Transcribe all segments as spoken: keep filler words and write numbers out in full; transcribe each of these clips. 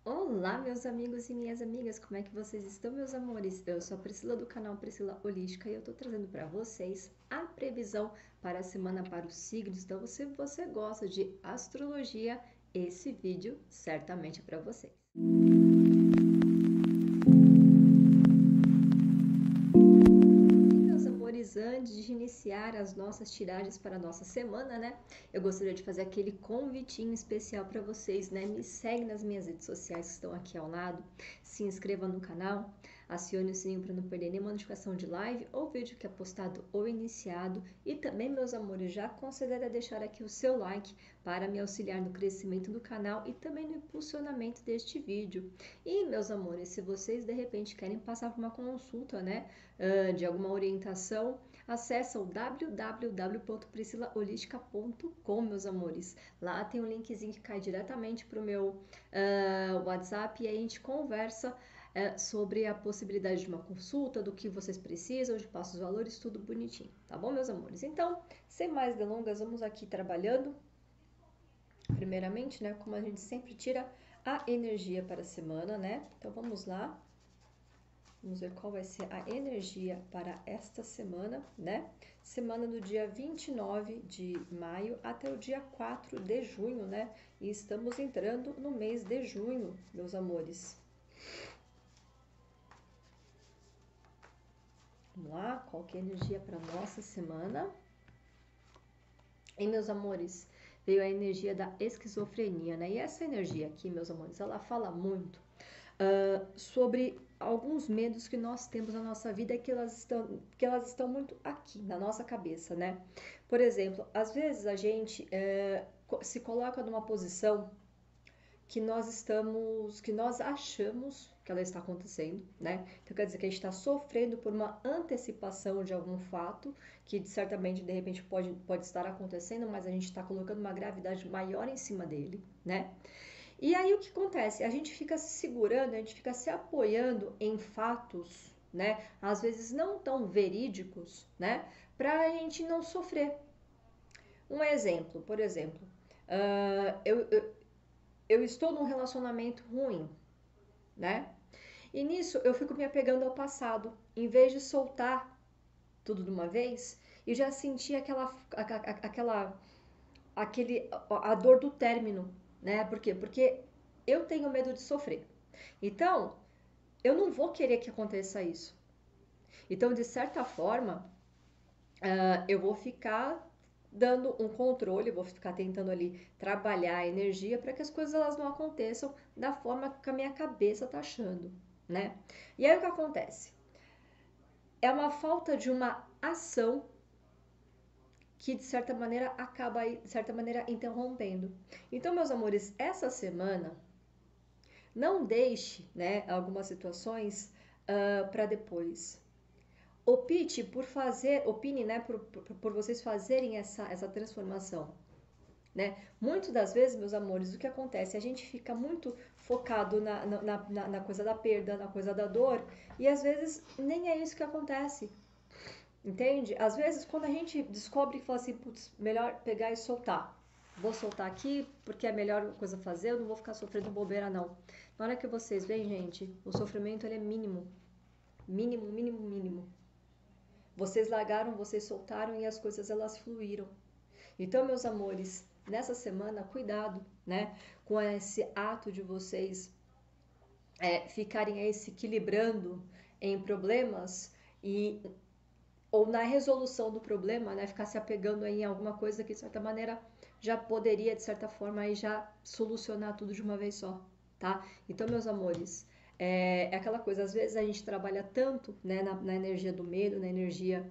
Olá, meus amigos e minhas amigas, como é que vocês estão, meus amores? Eu sou a Priscila do canal Priscila Holística e eu tô trazendo para vocês a previsão para a semana para os signos. Então, se você gosta de astrologia, esse vídeo certamente é para vocês. Meus amores, antes de iniciar as nossas tiragens para a nossa semana, né? Eu gostaria de fazer aquele convitinho especial para vocês, né? Me segue nas minhas redes sociais que estão aqui ao lado, se inscreva no canal, acione o sininho para não perder nenhuma notificação de live ou vídeo que é postado ou iniciado. E também, meus amores, já considere deixar aqui o seu like para me auxiliar no crescimento do canal e também no impulsionamento deste vídeo. E, meus amores, se vocês de repente querem passar por uma consulta, né? Uh, de alguma orientação, acessa o w w w ponto priscila holística ponto com, meus amores. Lá tem um linkzinho que cai diretamente para o meu uh, WhatsApp e aí a gente conversa uh, sobre a possibilidade de uma consulta, do que vocês precisam, de passos valores, tudo bonitinho, tá bom, meus amores? Então, sem mais delongas, vamos aqui trabalhando. Primeiramente, né, como a gente sempre tira a energia para a semana, né? Então, vamos lá. Vamos ver qual vai ser a energia para esta semana, né? Semana do dia vinte e nove de maio até o dia quatro de junho, né? E estamos entrando no mês de junho, meus amores. Vamos lá, qual que é a energia para nossa semana? E, meus amores, veio a energia da esquizofrenia, né? E essa energia aqui, meus amores, ela fala muito uh, sobre alguns medos que nós temos na nossa vida, que elas estão, que elas estão muito aqui na nossa cabeça, né? Por exemplo, às vezes a gente uh, se coloca numa posição que nós estamos, que nós achamos que ela está acontecendo, né? Então quer dizer que a gente está sofrendo por uma antecipação de algum fato que certamente de repente pode, pode estar acontecendo, mas a gente está colocando uma gravidade maior em cima dele, né? E aí o que acontece? A gente fica se segurando, a gente fica se apoiando em fatos, né? Às vezes não tão verídicos, né? Para a gente não sofrer. Um exemplo, por exemplo, uh, eu, eu, eu estou num relacionamento ruim, né? E nisso eu fico me apegando ao passado, em vez de soltar tudo de uma vez e já sentir aquela, aquela, aquele, a dor do término, né? Por quê? Porque eu tenho medo de sofrer. Então, eu não vou querer que aconteça isso. Então, de certa forma, uh, eu vou ficar dando um controle, vou ficar tentando ali trabalhar a energia para que as coisas elas não aconteçam da forma que a minha cabeça tá achando, né? E aí o que acontece? É uma falta de uma ação que de certa maneira acaba de certa maneira interrompendo. Então, meus amores, essa semana não deixe, né, algumas situações uh, para depois. Opte por fazer, opine, né, por, por, por vocês fazerem essa, essa transformação. Né? Muitas das vezes, meus amores, o que acontece? A gente fica muito focado na, na, na, na coisa da perda, na coisa da dor, e às vezes nem é isso que acontece. Entende? Às vezes, quando a gente descobre e fala assim, putz, melhor pegar e soltar. Vou soltar aqui porque é a melhor coisa a fazer, eu não vou ficar sofrendo bobeira, não. Na hora que vocês veem, gente, o sofrimento ele é mínimo. Mínimo, mínimo, mínimo. Vocês largaram, vocês soltaram e as coisas elas fluíram. Então, meus amores, nessa semana, cuidado, né, com esse ato de vocês é, ficarem aí se equilibrando em problemas e ou na resolução do problema, né, ficar se apegando aí em alguma coisa que de certa maneira já poderia de certa forma aí já solucionar tudo de uma vez só, tá? Então, meus amores, é, é aquela coisa, às vezes a gente trabalha tanto, né, na, na energia do medo, na energia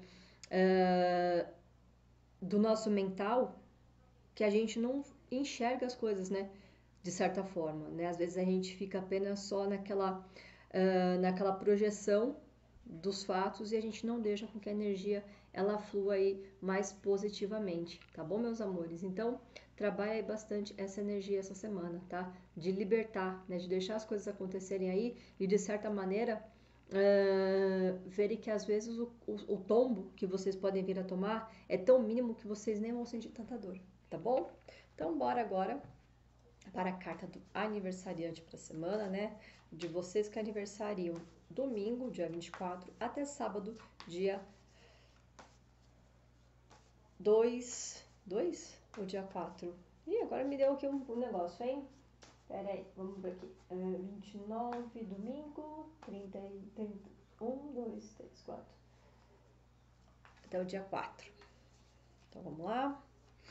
uh, do nosso mental, que a gente não enxerga as coisas, né? De certa forma, né? Às vezes a gente fica apenas só naquela, uh, naquela projeção dos fatos e a gente não deixa com que a energia ela flua aí mais positivamente, tá bom, meus amores? Então, trabalhe aí bastante essa energia essa semana, tá? De libertar, né? De deixar as coisas acontecerem aí e de certa maneira uh, verem que às vezes o, o, o tombo que vocês podem vir a tomar é tão mínimo que vocês nem vão sentir tanta dor, tá bom? Então, bora agora para a carta do aniversariante para a semana, né? De vocês que aniversariam domingo, dia vinte e quatro, até sábado, dia dois, dois ou dia quatro? Ih, agora me deu aqui um, um negócio, hein? Pera aí, vamos ver aqui. É, vinte e nove, domingo, trinta, trinta, um, dois, três, quatro. Até o dia quatro. Então vamos lá.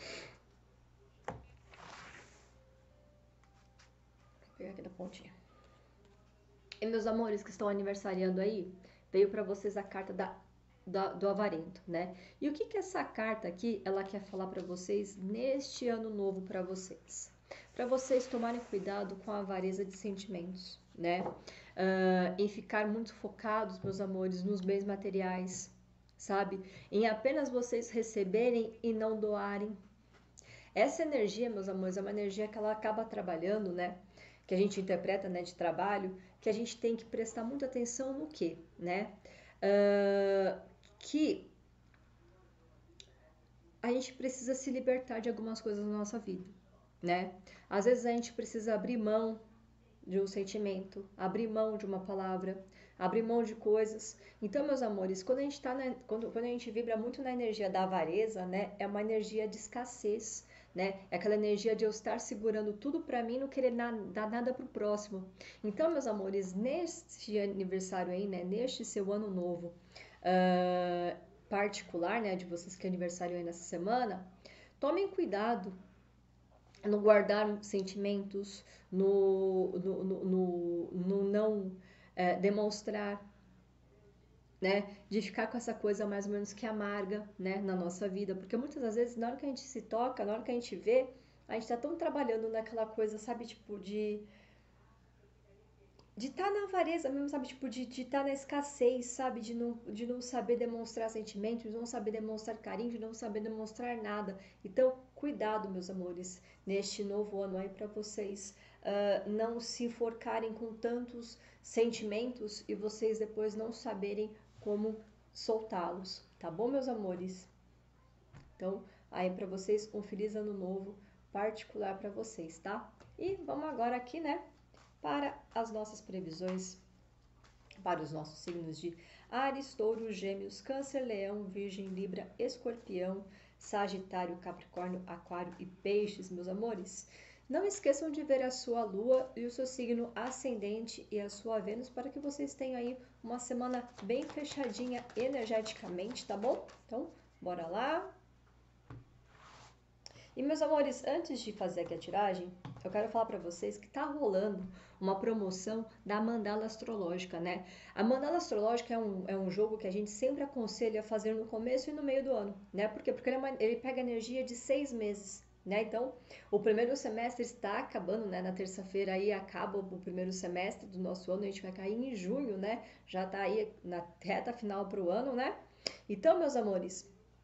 Vou pegar aqui da pontinha. E meus amores que estão aniversariando aí, veio para vocês a carta da, da, do avarento, né? E o que que essa carta aqui, ela quer falar para vocês neste ano novo para vocês? Para vocês tomarem cuidado com a avareza de sentimentos, né? Uh, em ficar muito focados, meus amores, nos bens materiais, sabe? Em apenas vocês receberem e não doarem. Essa energia, meus amores, é uma energia que ela acaba trabalhando, né? Que a gente interpreta, né, de trabalho, que a gente tem que prestar muita atenção no quê, né? Uh, que a gente precisa se libertar de algumas coisas na nossa vida, né? Às vezes a gente precisa abrir mão de um sentimento, abrir mão de uma palavra, abrir mão de coisas. Então, meus amores, quando a gente tá na, quando, quando a gente vibra muito na energia da avareza, né, é uma energia de escassez, né? É aquela energia de eu estar segurando tudo para mim, não querer na, dar nada pro próximo. Então, meus amores, neste aniversário aí, né, neste seu ano novo, uh, particular, né, de vocês que aniversário aí nessa semana, tomem cuidado no guardar sentimentos, no, no, no, no, no não é, demonstrar, né, de ficar com essa coisa mais ou menos que amarga, né, na nossa vida, porque muitas das vezes na hora que a gente se toca, na hora que a gente vê, a gente tá tão trabalhando naquela coisa, sabe, tipo de de estar tá na avareza mesmo, sabe, tipo de de estar tá na escassez, sabe, de não de não saber demonstrar sentimentos, de não saber demonstrar carinho, de não saber demonstrar nada. Então, cuidado, meus amores, neste novo ano aí para vocês uh, não se enforcarem com tantos sentimentos e vocês depois não saberem como soltá-los, tá bom, meus amores? Então, aí para vocês um feliz ano novo particular para vocês, tá? E vamos agora aqui, né, para as nossas previsões para os nossos signos de Áries, Touro, Gêmeos, Câncer, Leão, Virgem, Libra, Escorpião, Sagitário, Capricórnio, Aquário e Peixes, meus amores. Não esqueçam de ver a sua Lua e o seu signo ascendente e a sua Vênus para que vocês tenham aí uma semana bem fechadinha energeticamente, tá bom? Então, bora lá! E meus amores, antes de fazer aqui a tiragem, eu quero falar para vocês que tá rolando uma promoção da mandala astrológica, né? A mandala astrológica é um, é um jogo que a gente sempre aconselha a fazer no começo e no meio do ano, né? Por quê? Porque ele, é uma, ele pega energia de seis meses, né? Então, o primeiro semestre está acabando, né? Na terça-feira aí acaba o primeiro semestre do nosso ano, a gente vai cair em junho, né? Já tá aí na reta final pro ano, né? Então, meus amores,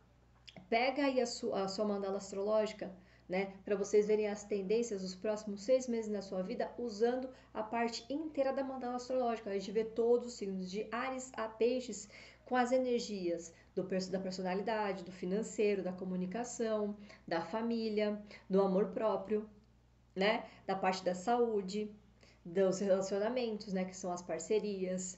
pega aí a sua, a sua mandala astrológica, né, para vocês verem as tendências dos próximos seis meses na sua vida usando a parte inteira da mandala astrológica. A gente vê todos os signos de Áries a Peixes com as energias do, da personalidade, do financeiro, da comunicação, da família, do amor próprio, né, da parte da saúde, dos relacionamentos, né, que são as parcerias.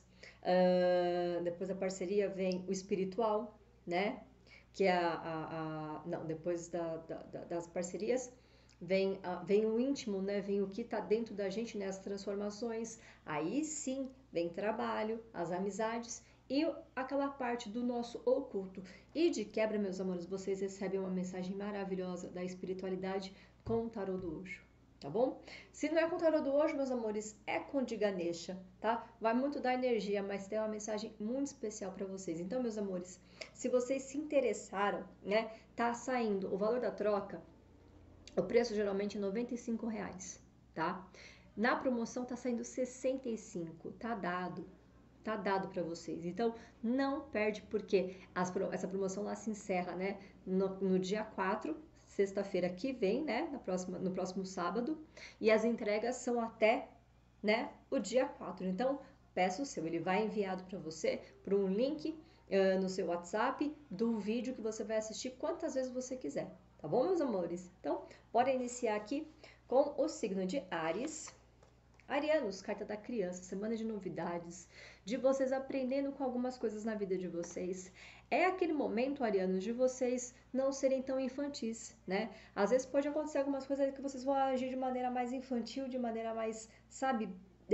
Uh, depois da parceria vem o espiritual, né, que é a, a, a não, depois da, da, das parcerias, vem, a, vem o íntimo, né? Vem o que está dentro da gente, né? As transformações, aí sim vem trabalho, as amizades e aquela parte do nosso oculto. E de quebra, meus amores, vocês recebem uma mensagem maravilhosa da espiritualidade com o tarô do Osho. Tá bom? Se não é com o tarô do Osho, meus amores, é com o de Ganesha, tá? Vai muito dar energia, mas tem uma mensagem muito especial para vocês. Então, meus amores, se vocês se interessaram, né? Tá saindo o valor da troca, o preço geralmente é noventa e cinco reais, tá? Na promoção tá saindo sessenta e cinco, tá dado. Tá dado para vocês. Então, não perde, porque as, essa promoção lá se encerra, né? No, no dia quatro, sexta-feira que vem, né, na próxima, no próximo sábado, e as entregas são até, né, o dia quatro. Então, peça o seu, ele vai enviado para você por um link uh, no seu WhatsApp do vídeo que você vai assistir quantas vezes você quiser, tá bom, meus amores? Então, bora iniciar aqui com o signo de Áries. Arianos, carta da criança, semana de novidades, de vocês aprendendo com algumas coisas na vida de vocês. É aquele momento, arianos, de vocês não serem tão infantis, né? Às vezes pode acontecer algumas coisas que vocês vão agir de maneira mais infantil, de maneira mais, sabe,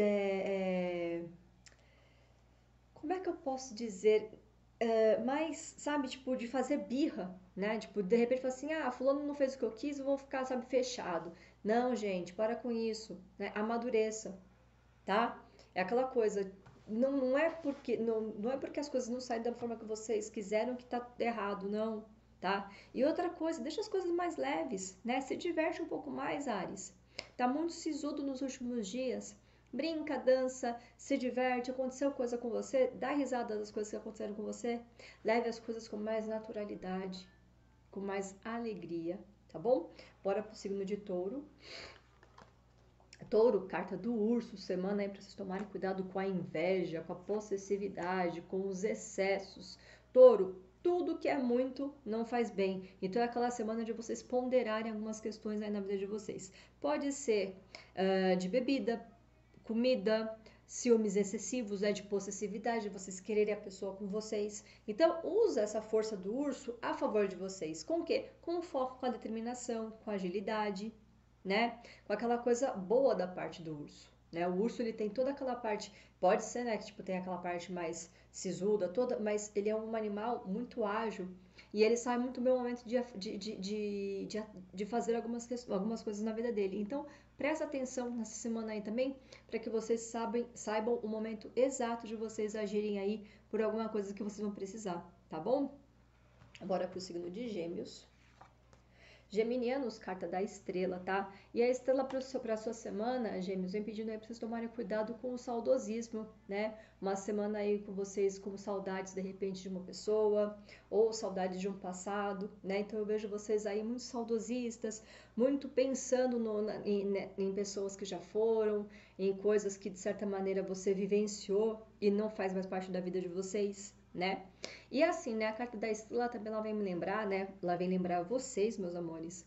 é, é... como é que eu posso dizer? É, mais, sabe, tipo, de fazer birra, né? Tipo, de repente falar assim, ah, fulano não fez o que eu quis, eu vou ficar, sabe, fechado. Não, gente, para com isso, né? Amadureça, tá? É aquela coisa, não, não é porque não, não é porque as coisas não saem da forma que vocês quiseram que tá errado, não, tá? E outra coisa, deixa as coisas mais leves, né? Se diverte um pouco mais, Ares. Tá muito sisudo nos últimos dias. Brinca, dança, se diverte, aconteceu coisa com você, dá risada das coisas que aconteceram com você, leve as coisas com mais naturalidade, com mais alegria, tá bom? Bora pro signo de Touro. Touro, carta do urso, semana aí para vocês tomarem cuidado com a inveja, com a possessividade, com os excessos. Touro, tudo que é muito não faz bem. Então é aquela semana de vocês ponderarem algumas questões aí na vida de vocês. Pode ser uh, de bebida, comida, ciúmes excessivos, né, de possessividade, vocês quererem a pessoa com vocês. Então usa essa força do urso a favor de vocês. Com o quê? Com o foco, com a determinação, com a agilidade, né? Com aquela coisa boa da parte do urso, né? O urso, ele tem toda aquela parte, pode ser, né, que tipo tem aquela parte mais sisuda toda, mas ele é um animal muito ágil e ele sabe muito bem o momento de, de, de, de, de fazer algumas, algumas coisas na vida dele. Então, presta atenção nessa semana aí também, para que vocês sabem, saibam o momento exato de vocês agirem aí por alguma coisa que vocês vão precisar, tá bom? Bora pro signo de Gêmeos. Geminianos, carta da estrela, tá? E a estrela para a sua semana, Gêmeos, vem pedindo aí para vocês tomarem cuidado com o saudosismo, né? Uma semana aí com vocês com saudades, de repente, de uma pessoa, ou saudades de um passado, né? Então eu vejo vocês aí muito saudosistas, muito pensando no, na, em, né, em pessoas que já foram, em coisas que, de certa maneira, você vivenciou e não faz mais parte da vida de vocês, né? E assim, né, a carta da estrela também ela vem me lembrar, né, ela vem lembrar vocês, meus amores,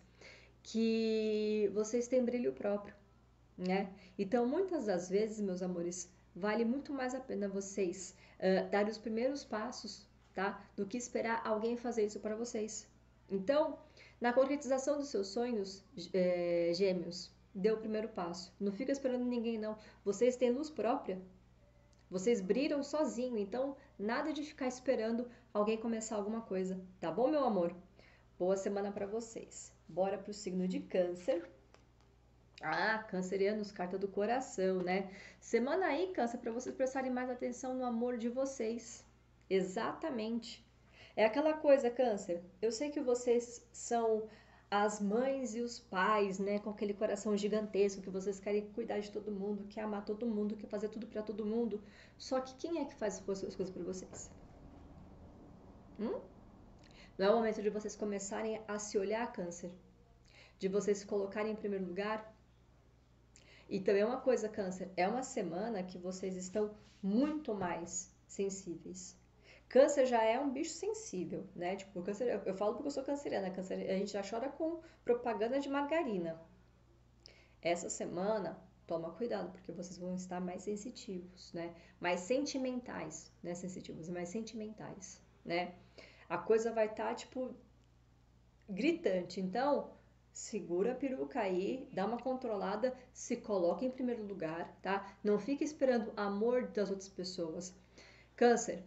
que vocês têm brilho próprio, né? Então, muitas das vezes, meus amores, vale muito mais a pena vocês uh, darem os primeiros passos, tá? Do que esperar alguém fazer isso para vocês. Então, na concretização dos seus sonhos, é, Gêmeos, dê o primeiro passo. Não fica esperando ninguém, não. Vocês têm luz própria. Vocês brilham sozinho, então nada de ficar esperando alguém começar alguma coisa, tá bom, meu amor? Boa semana para vocês. Bora pro signo de Câncer. Ah, cancerianos, carta do coração, né? Semana aí, Câncer, para vocês prestarem mais atenção no amor de vocês. Exatamente. É aquela coisa, Câncer. Eu sei que vocês são as mães e os pais, né, com aquele coração gigantesco que vocês querem cuidar de todo mundo, quer amar todo mundo, quer fazer tudo para todo mundo. Só que quem é que faz as coisas para vocês? Hum? Não é o momento de vocês começarem a se olhar, Câncer? De vocês se colocarem em primeiro lugar? E também uma coisa, Câncer, é uma semana que vocês estão muito mais sensíveis. Câncer já é um bicho sensível, né? Tipo, câncer, eu, eu falo porque eu sou canceriana, câncer, a gente já chora com propaganda de margarina. Essa semana, toma cuidado, porque vocês vão estar mais sensitivos, né? Mais sentimentais, né? Sensitivos, mais sentimentais, né? A coisa vai estar, tá, tipo, gritante. Então, segura a peruca aí, dá uma controlada, se coloca em primeiro lugar, tá? Não fica esperando amor das outras pessoas. Câncer,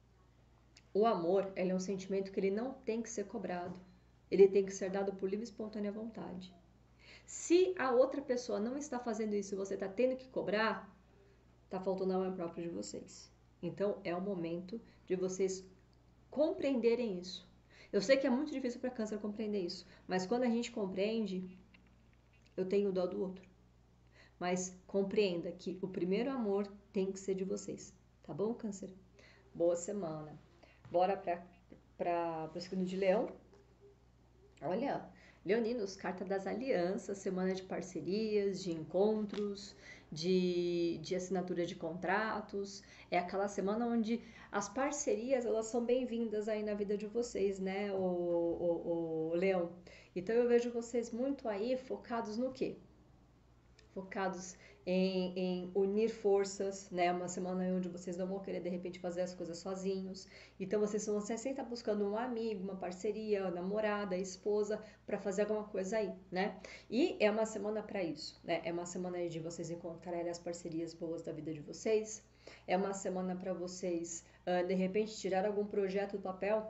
o amor, ele é um sentimento que ele não tem que ser cobrado. Ele tem que ser dado por livre e espontânea vontade. Se a outra pessoa não está fazendo isso e você está tendo que cobrar, está faltando amor próprio de vocês. Então, é o momento de vocês compreenderem isso. Eu sei que é muito difícil para câncer compreender isso, mas quando a gente compreende, eu tenho dó do outro. Mas compreenda que o primeiro amor tem que ser de vocês. Tá bom, câncer? Boa semana. Bora para o signo de Leão. Olha, leoninos, carta das alianças, semana de parcerias, de encontros, de, de assinatura de contratos. É aquela semana onde as parcerias, elas são bem-vindas aí na vida de vocês, né, o, o, o Leão? Então eu vejo vocês muito aí focados no quê? focados em, em unir forças, né? Uma semana onde vocês não vão querer de repente fazer as coisas sozinhos. Então vocês vão sempre estar buscando um amigo, uma parceria, uma namorada, esposa, para fazer alguma coisa aí, né? E é uma semana para isso, né? É uma semana aí de vocês encontrarem as parcerias boas da vida de vocês. É uma semana para vocês, uh, de repente, tirar algum projeto do papel,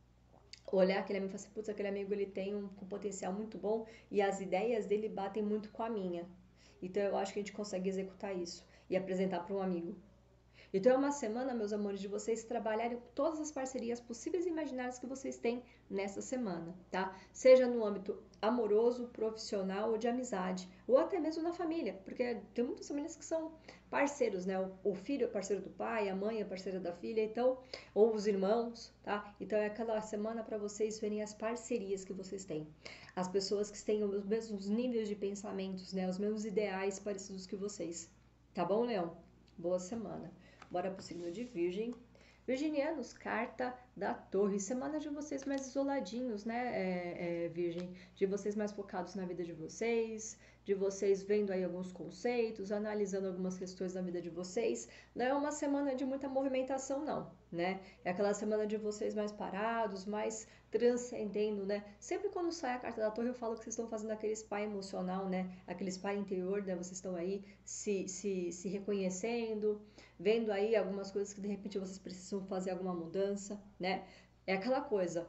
olhar aquele amigo e falar assim, putz, aquele amigo ele tem um, um potencial muito bom e as ideias dele batem muito com a minha. Então eu acho que a gente consegue executar isso e apresentar para um amigo. Então é uma semana, meus amores, de vocês trabalharem todas as parcerias possíveis e imaginárias que vocês têm nessa semana, tá? Seja no âmbito amoroso, profissional ou de amizade, ou até mesmo na família, porque tem muitas famílias que são parceiros, né? O filho é parceiro do pai, a mãe é parceira da filha, então, ou os irmãos, tá? Então é aquela semana para vocês verem as parcerias que vocês têm. As pessoas que têm os mesmos níveis de pensamentos, né? Os mesmos ideais parecidos que vocês. Tá bom, Leão? Boa semana. Bora pro signo de Virgem. Virginianos, carta da Torre. Semana de vocês mais isoladinhos, né, é, é, Virgem? De vocês mais focados na vida de vocês, de vocês vendo aí alguns conceitos, analisando algumas questões da vida de vocês. Não é uma semana de muita movimentação, não, né? É aquela semana de vocês mais parados, mais transcendendo, né? Sempre quando sai a carta da Torre, eu falo que vocês estão fazendo aquele spa emocional, né? Aquele spa interior, né? Vocês estão aí se, se, se reconhecendo, vendo aí algumas coisas que de repente vocês precisam fazer alguma mudança, né? É aquela coisa,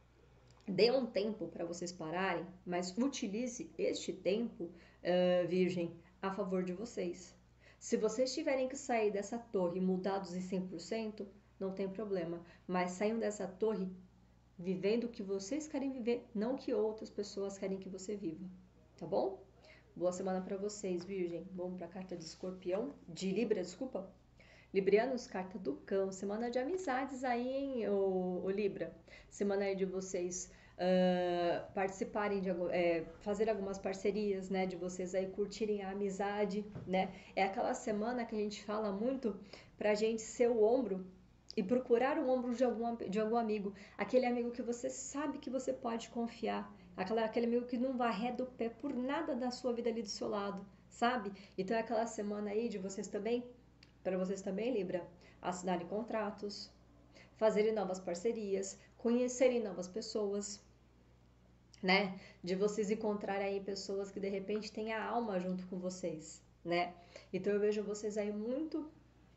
dê um tempo para vocês pararem, mas utilize este tempo, uh, Virgem, a favor de vocês. Se vocês tiverem que sair dessa torre mudados em cem por cento, não tem problema, mas saiam dessa torre vivendo o que vocês querem viver, não o que outras pessoas querem que você viva, tá bom? Boa semana para vocês, Virgem. Vamos para a carta de Escorpião, de Libra, desculpa. Librianos, carta do Cão, semana de amizades aí, hein, o, o Libra. Semana aí de vocês uh, participarem, de é, fazer algumas parcerias, né, de vocês aí curtirem a amizade, né. É aquela semana que a gente fala muito pra gente ser o ombro e procurar o ombro de algum, de algum amigo. Aquele amigo que você sabe que você pode confiar. Aquela, aquele amigo que não vai arreda o pé por nada da sua vida ali do seu lado, sabe? Então é aquela semana aí de vocês também, para vocês também, Libra, assinarem contratos, fazerem novas parcerias, conhecerem novas pessoas, né? De vocês encontrarem aí pessoas que de repente têm a alma junto com vocês, né? Então eu vejo vocês aí muito,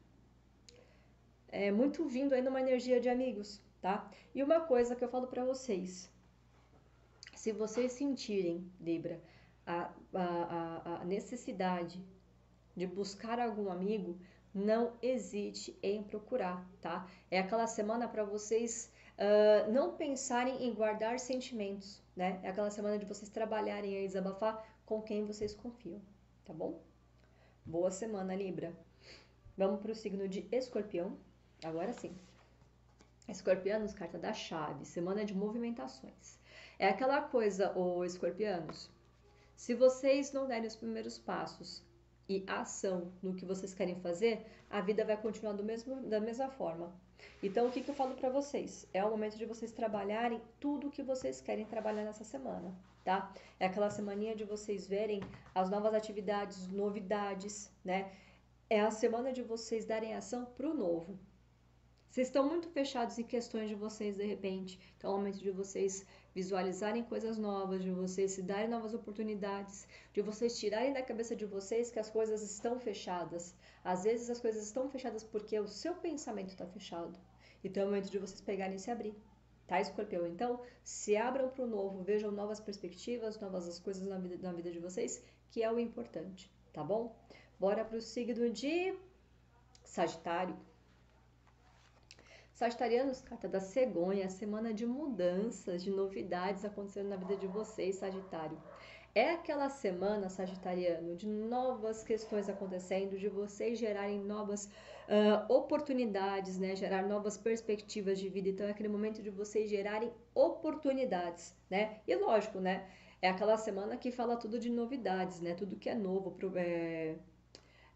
é, muito vindo aí numa energia de amigos, tá? E uma coisa que eu falo para vocês, se vocês sentirem, Libra, a, a, a necessidade de buscar algum amigo, não hesite em procurar, tá? É aquela semana para vocês uh, não pensarem em guardar sentimentos, né? É aquela semana de vocês trabalharem e desabafar com quem vocês confiam, tá bom? Boa semana, Libra. Vamos para o signo de Escorpião. Agora sim. Escorpianos, carta da chave, semana de movimentações. É aquela coisa, ô escorpianos, se vocês não derem os primeiros passos e ação no que vocês querem fazer, a vida vai continuar do mesmo, da mesma forma. Então, o que, que eu falo para vocês? É o momento de vocês trabalharem tudo o que vocês querem trabalhar nessa semana, tá? É aquela semaninha de vocês verem as novas atividades, novidades, né? É a semana de vocês darem ação pro novo. Vocês estão muito fechados em questões de vocês, de repente. Então, é o momento de vocês visualizarem coisas novas, de vocês se darem novas oportunidades, de vocês tirarem da cabeça de vocês que as coisas estão fechadas. Às vezes, as coisas estão fechadas porque o seu pensamento está fechado. Então, é o momento de vocês pegarem e se abrir. Tá, Escorpião? Então, se abram para o novo, vejam novas perspectivas, novas coisas na vida, na vida de vocês, que é o importante, tá bom? Bora para o signo de Sagitário. Sagitarianos, carta da cegonha, semana de mudanças, de novidades acontecendo na vida de vocês, Sagitário. É aquela semana, Sagitariano, de novas questões acontecendo, de vocês gerarem novas uh, oportunidades, né? Gerar novas perspectivas de vida. Então, é aquele momento de vocês gerarem oportunidades, né? E lógico, né? É aquela semana que fala tudo de novidades, né? Tudo que é novo, pro, é...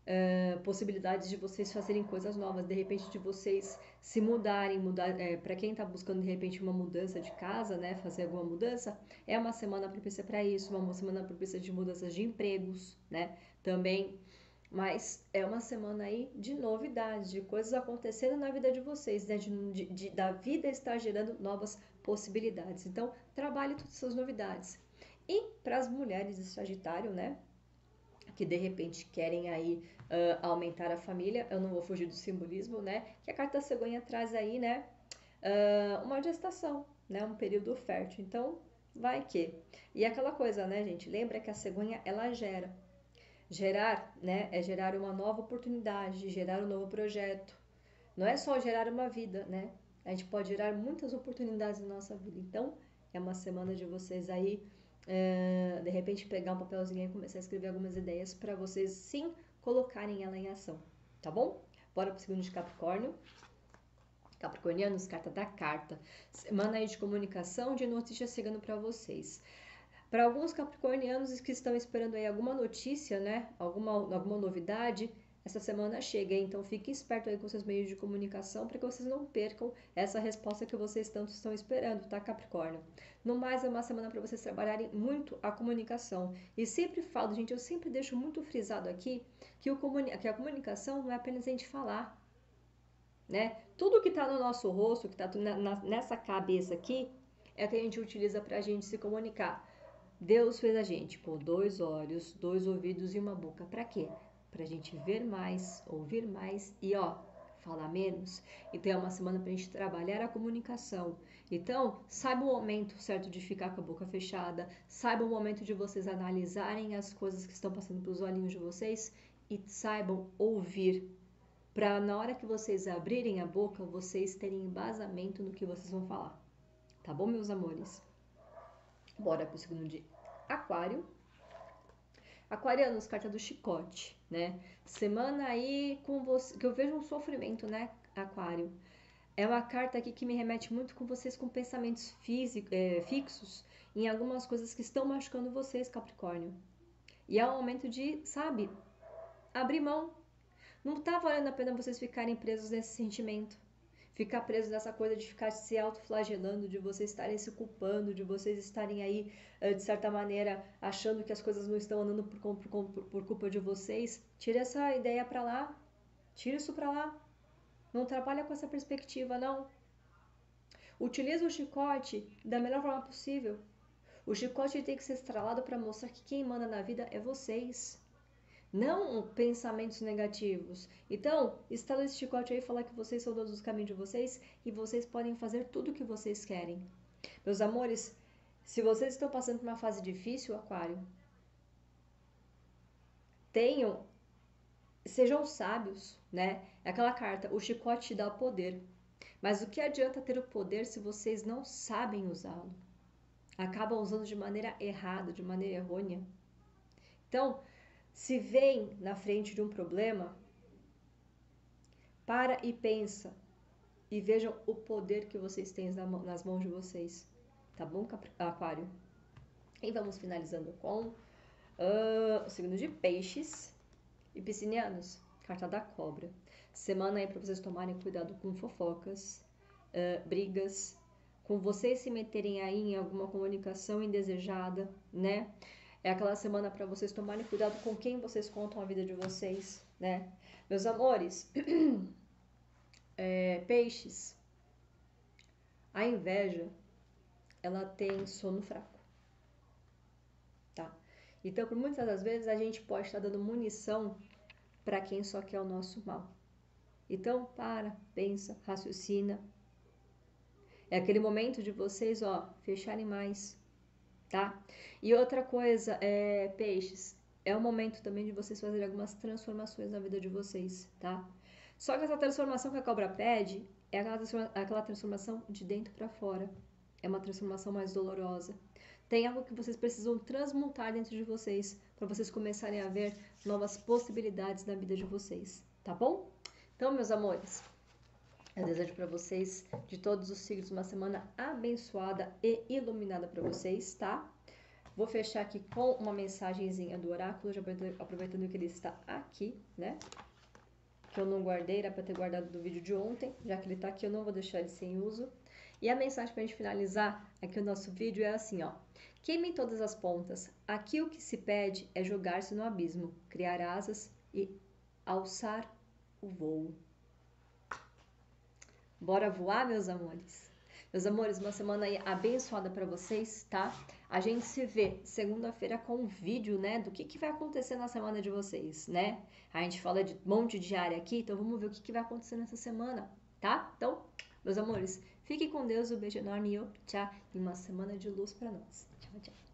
uh, possibilidades de vocês fazerem coisas novas, de repente de vocês se mudarem, mudar, é, para quem está buscando de repente uma mudança de casa, né, fazer alguma mudança, é uma semana propícia para isso, uma semana propícia de mudanças de empregos, né, também. Mas é uma semana aí de novidades, de coisas acontecendo na vida de vocês, né? de, de, de, da vida estar gerando novas possibilidades. Então, trabalhe todas essas novidades. E para as mulheres de Sagitário, né? Que de repente querem aí uh, aumentar a família, eu não vou fugir do simbolismo, né? Que a carta da cegonha traz aí, né? Uh, uma gestação, né? Um período fértil. Então, vai que. E aquela coisa, né, gente? Lembra que a cegonha, ela gera. Gerar, né, é gerar uma nova oportunidade, gerar um novo projeto. Não é só gerar uma vida, né? A gente pode gerar muitas oportunidades na nossa vida. Então, é uma semana de vocês aí, é, de repente, pegar um papelzinho e começar a escrever algumas ideias para vocês, sim, colocarem ela em ação. Tá bom? Bora pro segundo de Capricórnio. Capricornianos, carta da carta. Semana aí de comunicação, de notícias chegando para vocês. Para alguns capricornianos que estão esperando aí alguma notícia, né, alguma, alguma novidade, essa semana chega, então fiquem espertos aí com seus meios de comunicação para que vocês não percam essa resposta que vocês tanto estão esperando, tá, Capricórnio? No mais, é uma semana para vocês trabalharem muito a comunicação. E sempre falo, gente, eu sempre deixo muito frisado aqui que, o comuni que a comunicação não é apenas a gente falar, né? Tudo que está no nosso rosto, que está nessa cabeça aqui, é que a gente utiliza para a gente se comunicar. Deus fez a gente por dois olhos, dois ouvidos e uma boca. Para quê? Pra gente ver mais, ouvir mais e, ó, falar menos. Então é uma semana pra gente trabalhar a comunicação. Então, saiba o momento certo de ficar com a boca fechada, saiba o momento de vocês analisarem as coisas que estão passando pelos olhinhos de vocês e saibam ouvir. Para na hora que vocês abrirem a boca, vocês terem embasamento no que vocês vão falar. Tá bom, meus amores? Bora pro segundo dia. Aquário. Aquarianos, carta do chicote, né? Semana aí com você, que eu vejo um sofrimento, né, Aquário? É uma carta aqui que me remete muito com vocês com pensamentos físicos, é, fixos em algumas coisas que estão machucando vocês, Capricórnio. E é o momento de, sabe, abrir mão. Não tá valendo a pena vocês ficarem presos nesse sentimento. Ficar preso nessa coisa de ficar se autoflagelando, de vocês estarem se culpando, de vocês estarem aí, de certa maneira, achando que as coisas não estão andando por, por, por culpa de vocês. Tira essa ideia pra lá. Tira isso pra lá. Não trabalha com essa perspectiva, não. Utiliza o chicote da melhor forma possível. O chicote tem que ser estralado para mostrar que quem manda na vida é vocês. Não pensamentos negativos. Então, estala esse chicote aí e falar que vocês são donos dos caminhos de vocês e vocês podem fazer tudo o que vocês querem. Meus amores, se vocês estão passando por uma fase difícil, Aquário, tenham, sejam sábios, né? É aquela carta, o chicote te dá o poder. Mas o que adianta ter o poder se vocês não sabem usá-lo? Acabam usando de maneira errada, de maneira errônea. Então, se vem na frente de um problema, para e pensa e vejam o poder que vocês têm nas mãos de vocês. Tá bom, Aquário? E vamos finalizando com uh, o signo de Peixes e Piscianos, carta da cobra. Semana aí para vocês tomarem cuidado com fofocas, uh, brigas, com vocês se meterem aí em alguma comunicação indesejada, né? É aquela semana para vocês tomarem cuidado com quem vocês contam a vida de vocês, né? Meus amores, é, peixes, a inveja, ela tem sono fraco, tá? Então, por muitas das vezes, a gente pode estar dando munição para quem só quer o nosso mal. Então, para, pensa, raciocina. É aquele momento de vocês, ó, fecharem mais, tá? E outra coisa, é, peixes, é o momento também de vocês fazerem algumas transformações na vida de vocês, tá? Só que essa transformação que a cobra pede é aquela, transforma, aquela transformação de dentro para fora. É uma transformação mais dolorosa. Tem algo que vocês precisam transmutar dentro de vocês para vocês começarem a ver novas possibilidades na vida de vocês, tá bom? Então, meus amores, eu desejo para vocês, de todos os signos, uma semana abençoada e iluminada para vocês, tá? Vou fechar aqui com uma mensagenzinha do oráculo, já aproveitando que ele está aqui, né? Que eu não guardei, era para ter guardado do vídeo de ontem, já que ele está aqui eu não vou deixar ele sem uso. E a mensagem para a gente finalizar aqui o nosso vídeo é assim, ó. Queimem todas as pontas. Aqui o que se pede é jogar-se no abismo, criar asas e alçar o voo. Bora voar, meus amores? Meus amores, uma semana aí abençoada para vocês, tá? A gente se vê segunda-feira com um vídeo, né, do que, que vai acontecer na semana de vocês, né? A gente fala de um monte de área aqui, então vamos ver o que, que vai acontecer nessa semana, tá? Então, meus amores, fiquem com Deus, um beijo enorme e eu, tchau, e uma semana de luz para nós. Tchau, tchau.